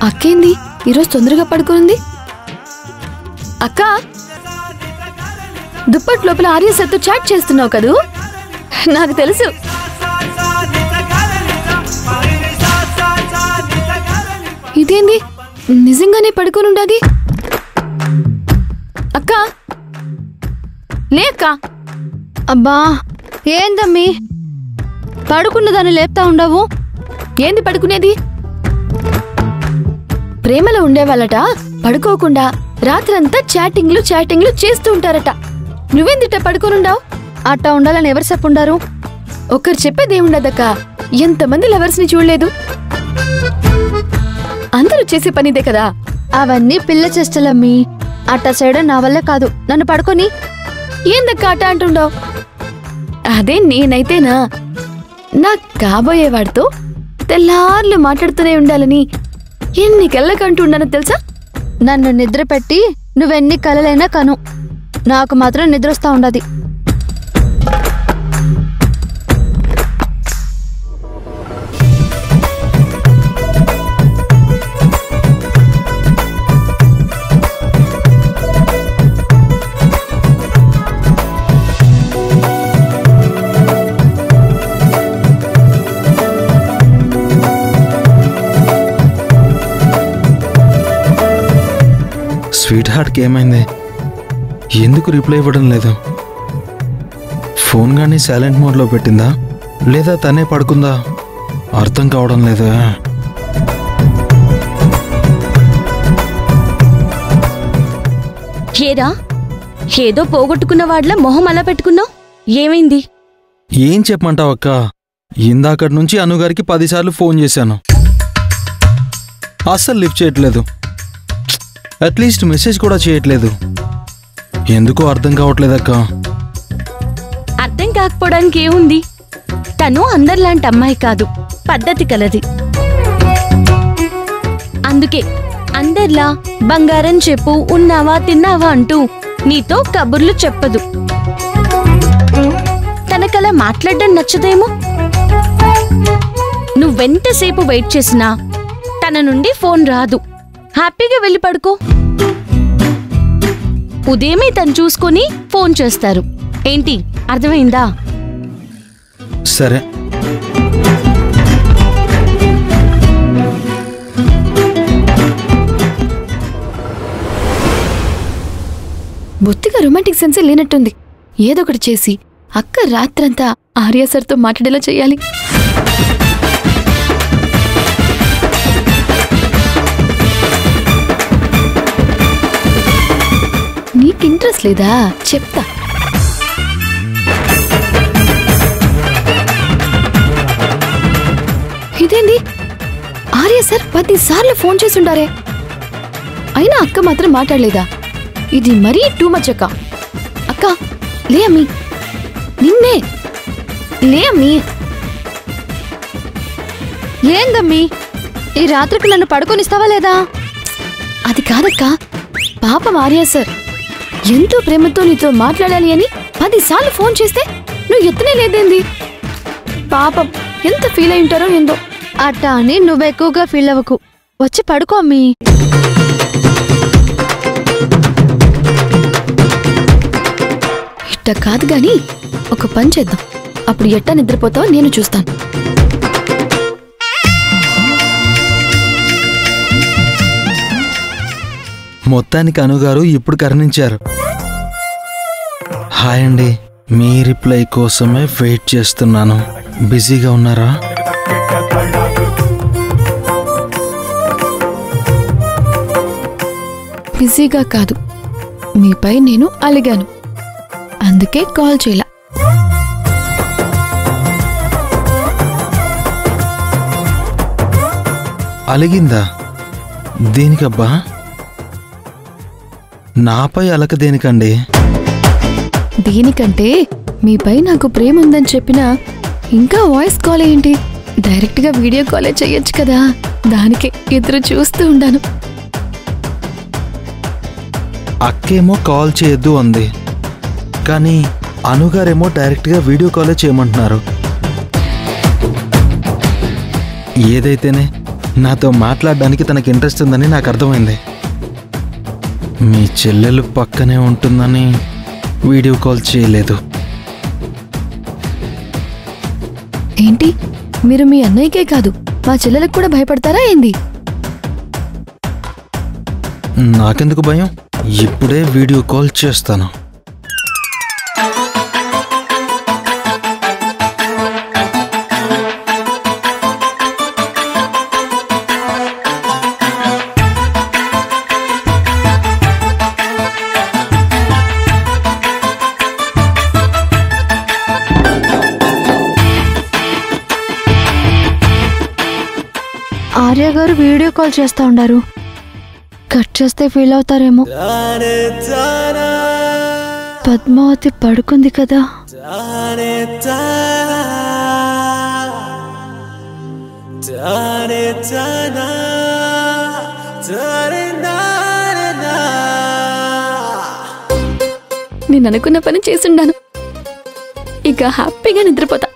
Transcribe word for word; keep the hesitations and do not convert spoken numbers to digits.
అక్కేంది ఈరోజు తొందరగా పడుకునుంది? అక్క, దుప్పటి లోపల ఆర్య సార్తో చాట్ చేస్తున్నావు కదూ? నాకు తెలుసు. ఇదేంది నిజంగానే పడుకునుండది? అక్క లే అక్క. అబ్బా ఏందమ్మీ పడుకున్నదాన్ని లేపుతా ఉండవు? ఏంది పడుకునేది? ప్రేమలో ఉండేవాళ్ళట పడుకోకుండా రాత్రంతా చాటింగ్లు చాటింగ్లు చేస్తూ ఉంటారట. నువ్వెందుట పడుకోనుండావు? అట్టా ఉండాలని ఎవరు చెప్పుండారు? ఒక్కరు చెప్పేదేముండదక్క. ఎంతమంది లవర్స్ ని చూడలేదు? అందరూ చేసే పనిదే కదా. అవన్నీ పిల్ల చేష్టలమ్మీ. అట్టా చేయడం నా వల్ల కాదు. నన్ను పడుకొని. ఏందక్క అట్ట అంటుండవు? అదే నేనైతేనా నా కాబోయేవాడితో తెల్లార్లు మాట్లాడుతూనే ఉండాలని ఎన్ని కళ్ళకంటుండానో తెలుసా? నన్ను నిద్ర పెట్టి నువ్వెన్ని కలలైనా కను, నాకు మాత్రం నిద్రొస్తా ఉండది. స్వీట్ హార్ట్కి ఏమైంది? ఎందుకు రిప్లై ఇవ్వడం లేదు? ఫోన్ కానీ సైలెంట్ మోడ్లో పెట్టిందా లేదా తనే పడుకుందా? అర్థం కావడం లేదా? ఏరా, ఏదో పోగొట్టుకున్న వాడ్ల మొహం అలా పెట్టుకున్నావు, ఏమైంది? ఏం చెప్పమంటావు అక్క? ఇందాకటి నుంచి అనుగారికి పదిసార్లు ఫోన్ చేశాను, అస్సలు లిఫ్ట్ చేయట్లేదు. అట్లీస్ట్ మెసేజ్ కూడా చేయట్లేదు. ఎందుకో అర్థం కావట్లేదక్క. అర్థం కాకపోవడానికి ఏముంది? తను అందరిలాంటి అమ్మాయి కాదు, పద్ధతి కలది. అందుకే అందర్లా బంగారం చెప్పు, ఉన్నావా తిన్నావా అంటూ నీతో కబుర్లు చెప్పదు. తనకలా మాట్లాడడం నచ్చదేమో. నువ్వెంతసేపు వెయిట్ చేసినా తన నుండి ఫోన్ రాదు. హ్యాపీగా వెళ్ళి పడుకో. ఉదయమే తను చూసుకొని ఫోన్ చేస్తారు. ఏంటి, అర్థమైందా? సరే. బొత్తిగా రొమాంటిక్ సెన్సే లేనట్టుంది. ఏదొకటి చేసి అక్క రాత్రంతా ఆర్య సార్తో మాట్లాడేలా చెయ్యాలి. నీకు ఇంట్రెస్ట్ లేదా? చెప్తా. ఇదేంది, ఆర్య సార్ పదిసార్లు ఫోన్ చేసుండారే, అయినా అక్క మాత్రం మాట్లాడలేదా? ఇది మరీ టూ మచ్ అక్క. అక్క లే అమ్మీ, నిన్నే లే అమ్మీ. ఏందమ్మీ ఈ రాత్రికి నన్ను పడుకొనిస్తావా లేదా? అది కాదక్క, పాపం ఆర్య సార్ ఎంతో ప్రేమతో నీతో మాట్లాడాలి అని పదిసార్లు ఫోన్ చేస్తే నువ్వు ఎత్తనే లేదేంది? పాపం ఎంత ఫీల్ అయి ఉంటారో ఏందో. అట్టా అని నువ్వెక్కువగా ఫీల్ అవ్వకు, వచ్చి పడుకో అమ్మీ. ఇట్ట కాదు గాని ఒక పని చేద్దాం. అప్పుడు ఎట్టా నిద్రపోతావో నేను చూస్తాను. మొత్తానికి అనుగారు ఇప్పుడు కరుణించారు. హాయ్ అండి, మీ రిప్లై కోసమే వెయిట్ చేస్తున్నాను. బిజీగా ఉన్నారా? బిజీగా కాదు, మీపై నేను అలిగాను, అందుకే కాల్ చేయలా. అలిగిందా? దేనికబ్బా? నాపై అలక దేనికండి? దేనికంటే మీపై నాకు ప్రేమ ఉందని చెప్పినా ఇంకా వాయిస్ కాల్ ఏంటి, డైరెక్ట్ గా వీడియో కాలే చెయ్యొచ్చు కదా. దానికే ఎదురు చూస్తూ ఉండాను. అక్కేమో కాల్ చేయొద్దు అంది, కానీ అనుగారేమో డైరెక్ట్గా వీడియో కాలే చేయమంటున్నారు. ఏదైతేనే నాతో మాట్లాడడానికి తనకి ఇంట్రెస్ట్ ఉందని నాకు అర్థమైంది. మీ చెల్లెలు పక్కనే ఉంటుందని వీడియో కాల్ చేయలేదు. ఏంటి మీరు మీ అన్నయ్యకే కాదు మా చెల్లెలకు కూడా భయపడతారా ఏంది? నాకెందుకు భయం? ఇప్పుడే వీడియో కాల్ చేస్తాను. ఆర్య గారు వీడియో కాల్ చేస్తా ఉండారు. కట్ చేస్తే ఫీల్ అవుతారేమో. పద్మావతి పడుకుంది కదా. నేను అనుకున్న పని చేసుండాను. ఇక హ్యాపీగా నిద్రపోతా.